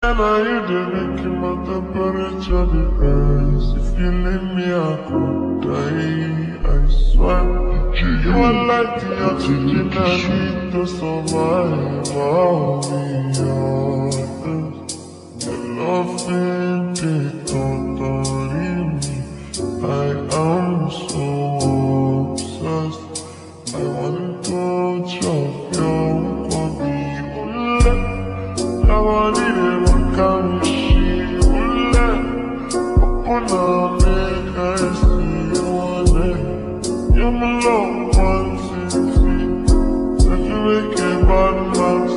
And I hear the making my temperature the rise. If you leave me, I could die. I swear, you are like the oxygen I need to survive. I'll be honest. Your loving it totally me. I am so obsessed. I want to chop your body. I want it. Come she will let Opuna make I see you one day. You're my love one since if you make a bad man